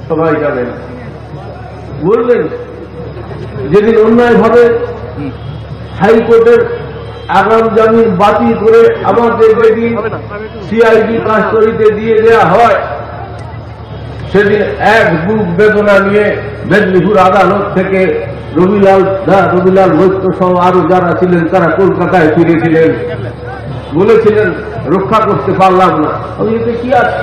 সবাই জানেন। বললেন যেদিন অন্যায়ভাবে হাইকোর্টের আগাম জামিন বাতিল করে আমাদের যেদিন সিআইডি কাস্টডিতে দিয়ে দেওয়া হয়, সেদিন এক বুক বেদনা নিয়ে মেদিনীপুর আদালত থেকে রবিলাল মৈত্র সহ আরো যারা ছিলেন তারা কলকাতায় ফিরেছিলেন। বলেছিলেন রক্ষা করতে পারলাম না। আমি এতে কি আছে?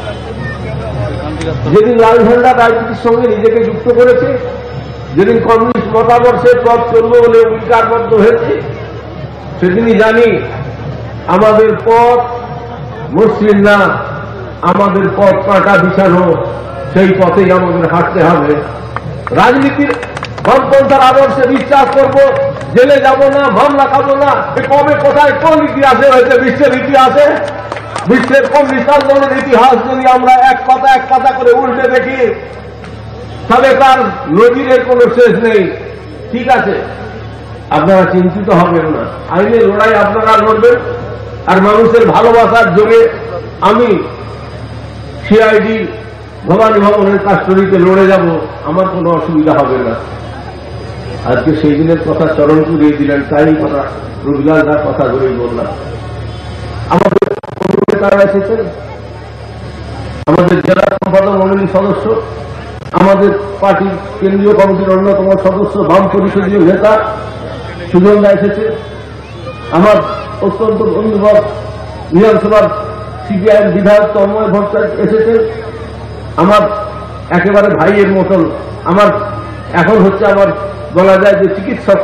যেদিন লাল ঝান্ডা রাজনীতির সঙ্গে নিজেকে যুক্ত করেছে, যেদিন কমিউনিস্ট মতাদর্শের পথ চলবে বলে অঙ্গীকারবদ্ধ হয়েছে, সেদিনই জানি আমাদের পথ মসৃণ না, আমাদের পথ কাঁটা বিছানো, সেই পথেই আমাদের হাঁটতে হবে। রাজনীতির বামপন্থার আদর্শে বিশ্বাস করব, জেলে যাব না, মামলা খাবো না। কবে কোথায় কোন ইতিহাসে হয়েছে? বিশ্বের ইতিহাসে, বিশ্বের কমিউনিস্ট আন্দোলনের ইতিহাস যদি আমরা এক কথা করে উল্টে দেখি, তবে তার নজিরের কোনো শেষ নেই। ঠিক আছে, আপনারা চিন্তিত হবেন না, আইনের লড়াই আপনারা লড়বেন, আর মানুষের ভালোবাসার জোরে আমি সিআইডি ভবানী ভবনের কাস্টডিতে লড়ে যাব, আমার কোনো অসুবিধা হবে না। আজকে সেই দিনের কথা স্মরণ করিয়ে দিলেন, তাই কথা রবিলালদার কথা ধরেই বললাম। আমাদের তারা এসেছেন, আমাদের জেলা সম্পাদক মণ্ডলীর সদস্য, আমাদের পার্টির কেন্দ্রীয় কমিটির অন্যতম সদস্য, বাম পরিষদীয় নেতা সুজনদা এসেছে, আমার অত্যন্ত বন্ধুবর বিধানসভার সিপিআইএম বিধায়ক তন্ময় ভট্টাচার্য এসেছে, আমার একেবারে ভাইয়ের মতন, আমার এখন হচ্ছে আমার বলা যায় যে চিকিৎসক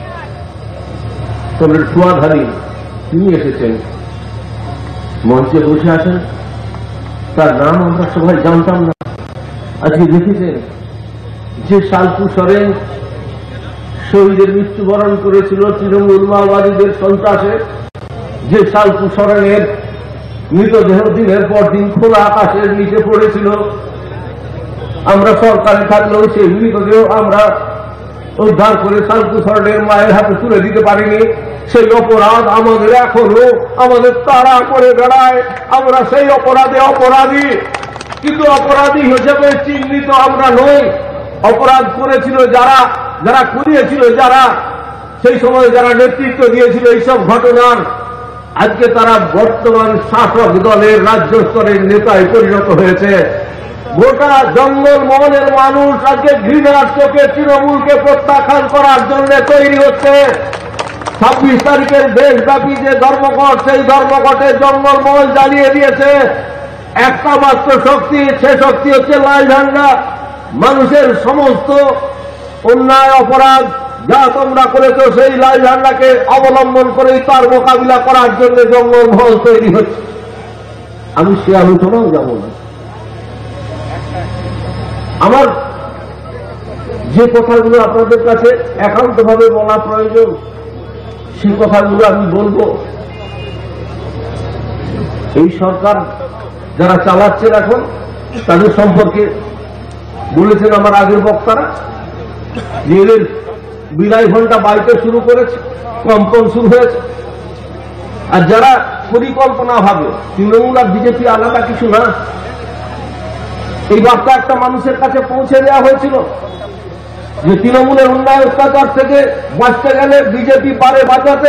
সুয়াধারী, তিনি এসেছেন, মঞ্চে বসে আছেন। তার নাম আমরা সবাই জানতাম না। আজকে দেখেছেন যে শালকু সরেন শহীদের মৃত্যুবরণ করেছিল তৃণমূল মাওবাদীদের সন্ত্রাসে, যে শালকু সরেনের মৃতদেহ দিনের পর দিন খোলা আকাশের নিচে পড়েছিল, আমরা সরকারে থাকলেও সেই মৃতদেহ আমরা উদ্ধার করে শালকু সরেনের মায়ের হাতে তুলে দিতে পারিনি। সেই অপরাধ আমাদের এখনো আমাদের তাড়া করে বেড়ায়। আমরা সেই অপরাধে অপরাধী, কিন্তু অপরাধী হিসেবে চিহ্নিত আমরা নই। অপরাধ করেছিল যারা, যারা করিয়েছিল যারা, সেই সময় যারা নেতৃত্ব দিয়েছিল এইসব ঘটনার, আজকে তারা বর্তমান শাসক দলের রাজ্য স্তরের নেতায় পরিণত হয়েছে। গোটা জঙ্গলমহলের মানুষ আজকে ঘৃণার চোখে তৃণমূলকে প্রত্যাখ্যান করার জন্য তৈরি হচ্ছে। 26 তারিখের দেশব্যাপী যে ধর্মঘট, সেই ধর্মঘটে জঙ্গলমহল জ্বালিয়ে দিয়েছে। একটা মাত্র শক্তি, সে শক্তি হচ্ছে লাল ঝান্ডা। মানুষের সমস্ত অন্যায় অপরাধ যা তোমরা করেছ, সেই লাল ঝান্ডাকে অবলম্বন করেই তার মোকাবিলা করার জন্য জঙ্গলমহল তৈরি হচ্ছে। আমি সে আলোচনাও যাব না। আমার যে কথাগুলো আপনাদের কাছে একান্তভাবে বলা প্রয়োজন, সেই কথাগুলো আমি বলবো। এই সরকার যারা চালাচ্ছেন এখন, তাদের সম্পর্কে বলেছেন আমার আগের বক্তারা, যে এদের বিদায় ঘন্টা বাড়িতে শুরু করেছে, কম্পন শুরু হয়েছে। আর যারা পরিকল্পনা ভাবে তৃণমূল আর বিজেপি আলাদা কিছু না, এই বার্তা একটা মানুষের কাছে পৌঁছে দেওয়া হয়েছিল যে তৃণমূলের অন্যায় অত্যাচার থেকে বাঁচতে গেলে বিজেপি পারে বাঁচাতে।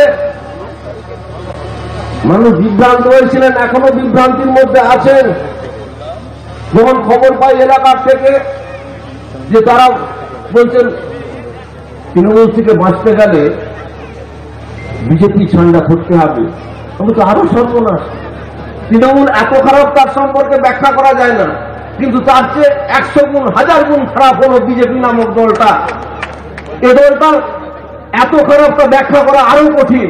মানুষ বিভ্রান্ত হয়েছিলেন, এখনো বিভ্রান্তির মধ্যে আছেন। যখন খবর পাই এলাকার থেকে যে তারা বলছেন তৃণমূল থেকে বাঁচতে গেলে বিজেপি ঝান্ডা ধরতে হবে, আমি তো আরো সর্বনাশ। তৃণমূল এত খারাপ তার সম্পর্কে ব্যাখ্যা করা যায় না, কিন্তু তার চেয়ে 100 গুণ 1000 গুণ খারাপ হল বিজেপি নামক দলটা। এ দলটা এত খারাপ তা ব্যাখ্যা করা আরো কঠিন।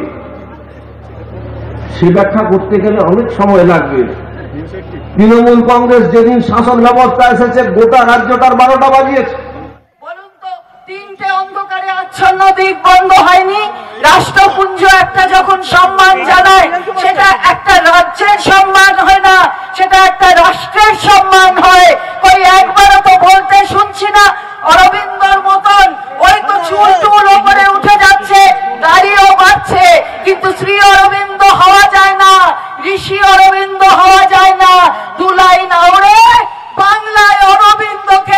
সে ব্যাখ্যা করতে গেলে অনেক সময় লাগবে। তৃণমূল কংগ্রেস যেদিন শাসন ব্যবস্থা এসেছে, গোটা রাজ্যটার 12টা বাজিয়েছে। বলুন তো, 3টে অন্ধকারে আচ্ছন্ন দিক বন্ধ হয়নি? রাষ্ট্রপুঞ্জ একটা যখন সম্মান জানায়, সেটা একটা রাজ্যের সম্মান হয় না, সেটা একটা রাষ্ট্রের সম্মান হয়। ওই একবারও তো বলতে শুনছি না অরবিন্দর মতন। ওই তো চুল টুল ওপরে উঠে যাচ্ছে, দাড়িও বাড়ছে, কিন্তু শ্রী অরবিন্দ হওয়া যায় না, ঋষি অরবিন্দ হওয়া যায় না। দুলাই নাওড়ে বাংলায় অরবিন্দকে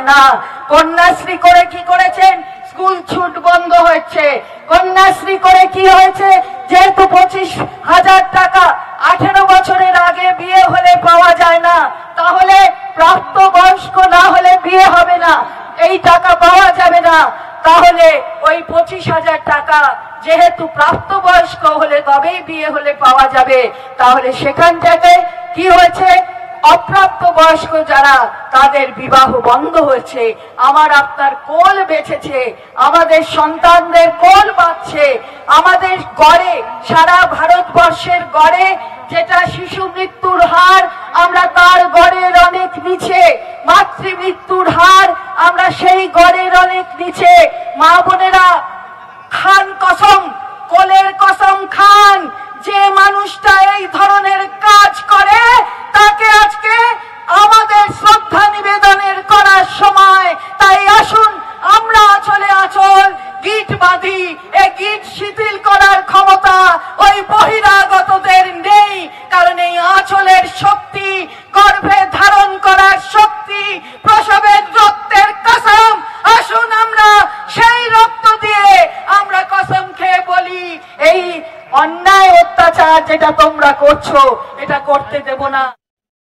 না। কন্যাশ্রী করে কি করেছেন? স্কুল ছুট বন্ধ হচ্ছে। কন্যাশ্রী করে কি হয়েছে? যেহেতু 25,000 টাকা 18 বছরের আগে বিয়ে হলে পাওয়া যায় না, তাহলে প্রাপ্তবয়স্ক না হলে বিয়ে হবে না, এই টাকা পাওয়া যাবে না। তাহলে ওই 25,000 টাকা যেহেতু প্রাপ্তবয়স্ক হলে তবেই বিয়ে হলে পাওয়া যাবে, তাহলে সেখান থেকে কি হয়েছে? অপ্রাপ্ত বয়স্ক যারা, তাদের বিবাহ বন্ধ হয়েছে। আমার আপনার কোল বেঁচেছে, আমাদের সন্তানদের কোল বাঁচছে। আমাদের গড়ে, সারা ভারতবর্ষের গড়ে যেটা শিশু মৃত্যুর হার, আমরা তার গড়ের অনেক নিচে। মাতৃ মৃত্যুর হার, আমরা সেই গড়ের অনেক নিচে। মা বোনেরা, খান কসম, কোলের কসম খান, যে মানুষটা এই ধরনের কাজ করে তাকে আজকে আমাদের শ্রদ্ধা নিবেদনের করার সময়। তাই আসুন আমরা আঁচলে আঁচল গিট বাঁধি। এই গিট শিথিল করার ক্ষমতা ওই বহিরাগতদের নেই, কারণ এই আঁচলের শক্তি, গর্ভে ধারণ করার শক্তি, প্রসবের রক্তের কসম। আসুন আমরা সেই রক্ত দিয়ে আমরা কসম খেয়ে বলি, এই অন্যায় অত্যাচার যেটা তোমরা করছো এটা করতে দেব না।